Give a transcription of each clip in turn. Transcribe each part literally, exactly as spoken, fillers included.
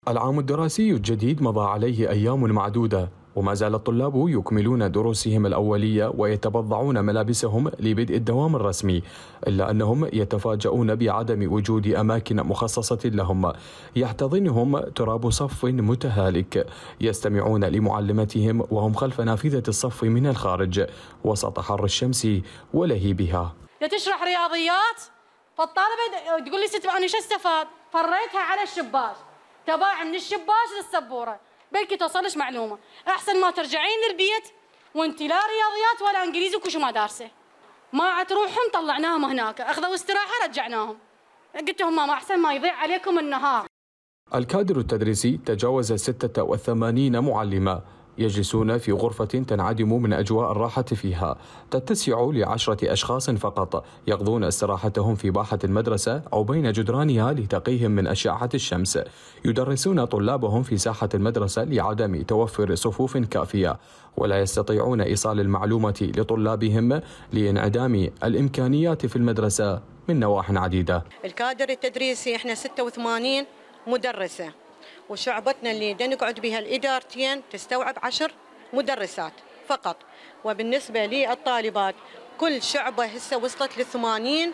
العام الدراسي الجديد مضى عليه أيام معدودة، وما زال الطلاب يكملون دروسهم الأولية ويتبضعون ملابسهم لبدء الدوام الرسمي، إلا أنهم يتفاجؤون بعدم وجود أماكن مخصصة لهم يحتضنهم تراب صف متهالك. يستمعون لمعلمتهم وهم خلف نافذة الصف من الخارج وسط حر الشمس ولهيبها. تشرح رياضيات فالطالبة تقول لي ست أنا شو استفاد؟ فريتها على الشباك، تباع من الشباك للسبورة، بلكي توصلش معلومة. أحسن ما ترجعين للبيت وانت لا رياضيات ولا انجليزي وكل شيء ما دارسه. ما عاد تروحهم طلعناهم هناك، اخذوا استراحة رجعناهم. قلت لهم ماما أحسن ما يضيع عليكم النهار. الكادر التدريسي تجاوز ستة وثمانين معلمة يجلسون في غرفة تنعدم من أجواء الراحة فيها، تتسع لعشرة أشخاص فقط يقضون استراحتهم في باحة المدرسة أو بين جدرانها لتقيهم من أشعة الشمس. يدرسون طلابهم في ساحة المدرسة لعدم توفر صفوف كافية، ولا يستطيعون إيصال المعلومة لطلابهم لانعدام الإمكانيات في المدرسة من نواح عديدة. الكادر التدريسي احنا ستة وثمانين مدرسة، وشعبتنا اللي نقعد بها الإدارتين تستوعب عشر مدرسات فقط. وبالنسبة للطالبات كل شعبة هسه وصلت لثمانين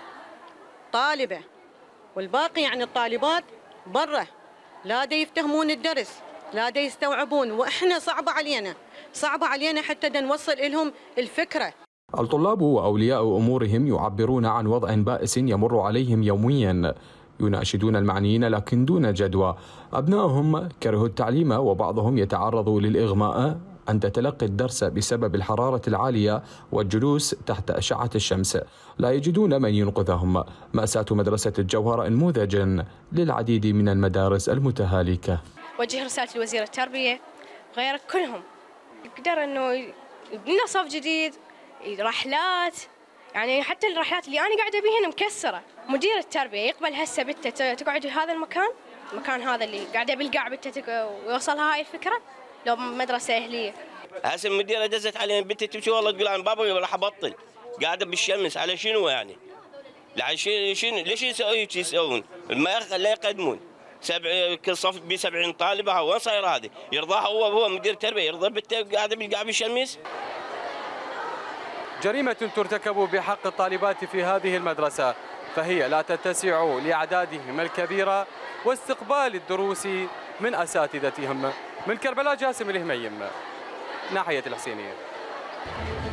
طالبة، والباقي يعني الطالبات برا لا دا يفتهمون الدرس، لا دا يستوعبون، وإحنا صعبة علينا صعبة علينا حتى دا نوصل لهم الفكرة. الطلاب وأولياء أمورهم يعبرون عن وضع بائس يمر عليهم يوميا، يناشدون المعنيين لكن دون جدوى. أبنائهم كرهوا التعليم وبعضهم يتعرض للإغماء عند تلقي الدرس بسبب الحرارة العالية والجلوس تحت أشعة الشمس، لا يجدون من ينقذهم. مأساة مدرسة الجوهرة نموذج للعديد من المدارس المتهالكة. وجه رسالة لوزير التربية غير كلهم يقدر أنه يبني صف جديد، رحلات، يعني حتى الرحلات اللي أنا قاعدة بيهن مكسرة. مدير التربية يقبل هسه بنته تقعد في هذا المكان، المكان هذا اللي قاعدة بالقاع بنته ويوصلها هاي الفكرة لو مدرسة أهلية. هسه المديرة دزت علينا بنتي تمشي والله تقول أنا بابا راح أبطل، قاعدة بالشمس على شنو يعني؟ على شنو ليش يسوون يسوون؟ ما لا يقدمون. سبع كل صف ب سبعين طالبة، وين صاير هذه؟ يرضاها هو هو مدير التربية يرضى بنته قاعدة بالقاع بالشمس؟ جريمة ترتكب بحق الطالبات في هذه المدرسة، فهي لا تتسع لأعدادهم الكبيرة واستقبال الدروس من أساتذتهم. من كربلاء جاسم الهميم، ناحية الحسينية.